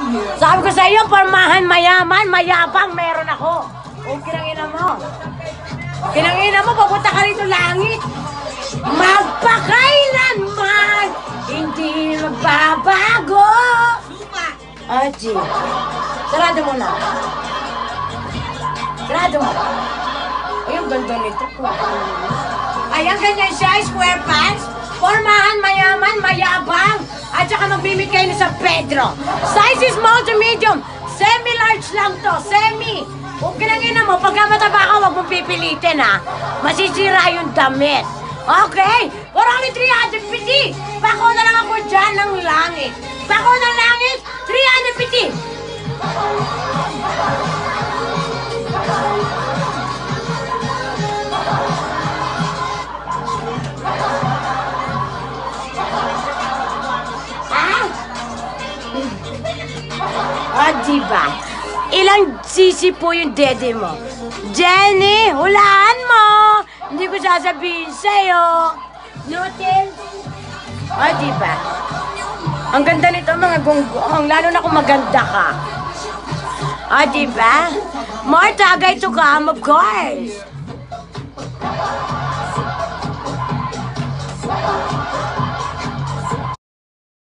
Sabi ko sa iyo, pormahan mayaman, mayabang meron ako. O, kinangina mo. Kinangina mo, papunta ka rito langit. Magpakailanman, hindi magbabago. Aji, sarado mo na. Sarado mo. Ay, ang ganda nito. Ayan, ganyan siya, square pants. Pormahan, mayaman, mayabang. At saka magbimit kayo sa Pedro. Size is small to medium. Semi-large lang to. Semi. Huwag kinangina mo, pagka mataba ka, huwag mong pipilitin, ha. Masisira yung damit. Okay, for only 350. Pako na lang ako dyan ng langit. Pako ng langit, 350. Diba? Ilang sisi po yung dede mo? Jenny, hulaan mo! Hindi ko sasabihin sa'yo. Noodles? Diba? Ang ganda nito mga gonggong, lalo na kung maganda ka. Diba? More tagay to come, of course.